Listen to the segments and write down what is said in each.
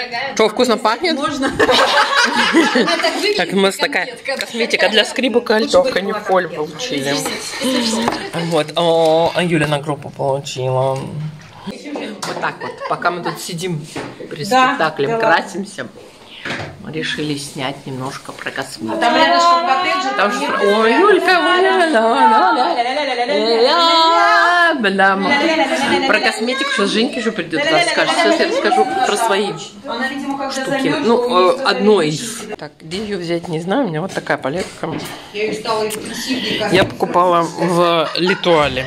Что, вкусно пахнет? Можно. Так, у нас такая косметика для скрипок и альтовка, не поль получили. Вот, а Юля на группу получила. Вот так вот, пока мы тут сидим при спектакле, красимся, мы решили снять немножко про косметику. Там рядышком коттедж. Там же, ой, Юлька, про косметику сейчас Женьке же придет расскажет. Сейчас я расскажу про свои штуки. Ну, одно из. Так, где ее взять, не знаю. У меня вот такая палетка. Я покупала в Литуале.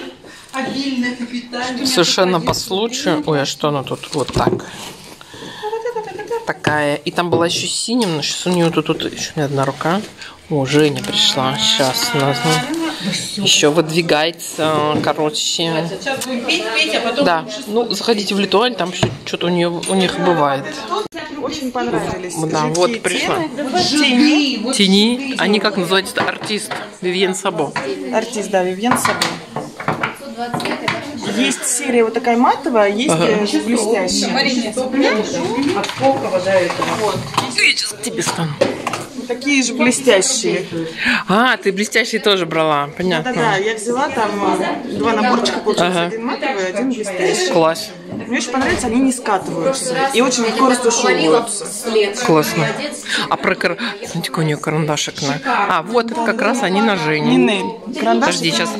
Совершенно по случаю. Ой, а что она тут? Вот так. Такая. И там была еще синим, но сейчас у нее тут еще не одна рука. О, Женя пришла. Сейчас у нас еще выдвигается, короче. Да, ну заходите в Литуаль, там что-то у них бывает. Очень понравились. Да, вот пришла. Тени. Они как называются? Артист. Вивьен Сабо. Артист, да, Вивьен Сабо. Есть серия вот такая матовая, есть блестящая. От сколково до этого. Вот. Сейчас к тебе стану. Такие же блестящие. А, ты блестящие тоже брала, понятно. Да-да, я взяла там два наборчика, получается, один матовый, один блестящий. Класс. Мне очень понравится, они не скатываются и очень легко растушевываются. Классно. А про смотрите, какой у нее карандашик. А, вот это как раз они на Жене. Нинель. Подожди, сейчас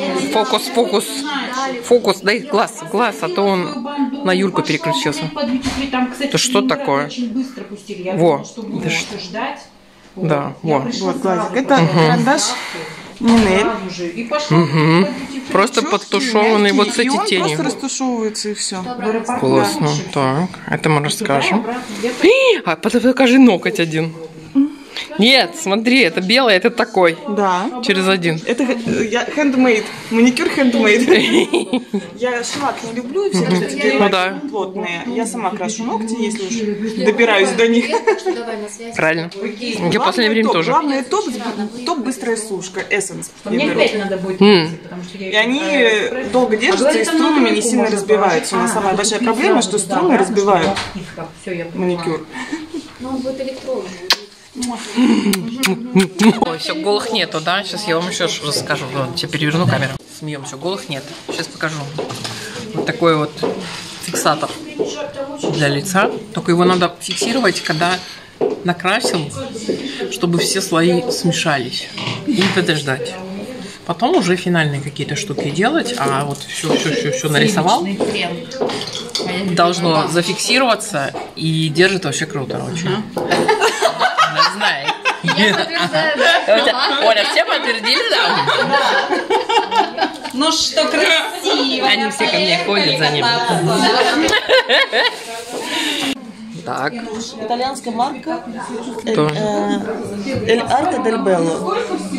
фокус, дай глаз, а то он на Юльку переключился. Это что такое? Во. Да, во. Вот глазик. Это карандаш Нинель. Просто подтушеванный вот с эти тени. Просто растушевывается и все. Классно. Так, это мы расскажем. А покажи ноготь один. Нет, смотри, это белый, это такой. Да. Через один. Это handmade. Маникюр handmade. Я шлак не люблю, и все такие плотные. Я сама крашу ногти, если уж добираюсь до них. Правильно. Я в последнее время тоже. Главное топ быстрая сушка. Essence. Мне опять надо будет. И они долго держатся и струнами не сильно разбиваются. У нас самая большая проблема, что струны разбивают маникюр. Но он будет электронный. Ой, все, голых нету, да? Сейчас я вам еще расскажу. Тебе переверну камеру. Смеемся, голых нет. Сейчас покажу. Вот такой вот фиксатор для лица. Только его надо фиксировать, когда накрасил, чтобы все слои смешались. И подождать. Потом уже финальные какие-то штуки делать. А вот все нарисовал. Должно зафиксироваться и держит вообще круто очень. Знаю. Оля, все подтвердили, да? Ну что красиво. Они все ко мне ходят за ним. Так. Итальянская марка Эль Арте дель Белло.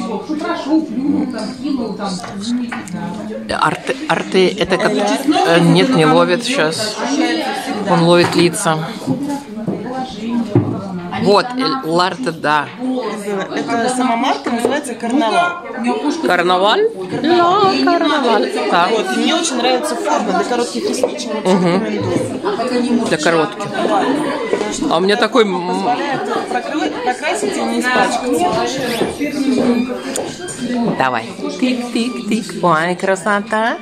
Арте, это как... Нет, не ловит сейчас. Он ловит лица. Вот, Ларте, да. Это сама марка, называется Карнавал. Карнаваль? Да, карнаваль. Да. Вот, мне очень нравится форма для коротких ресничек. Для коротких. А у меня такой... Позволяет прокрасить и не испачкаться. Давай. Тик-тик-тик. Ой, красота.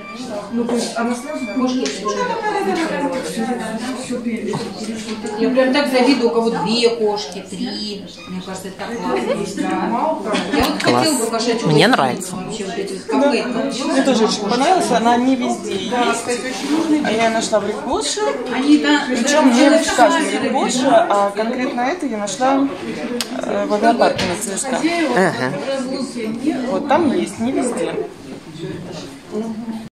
Я прям так завидую, у кого 2 кошки, 3. Мне кажется, это так классно. Я вот хотела бы кошачью. Мне нравится. Мне тоже очень понравилось, она не везде есть. А я нашла в Рикбоше. Причем не в каждом Рикбоше, а конкретно это я нашла в авиапарке на ЦСКА. Вот там есть, не везде.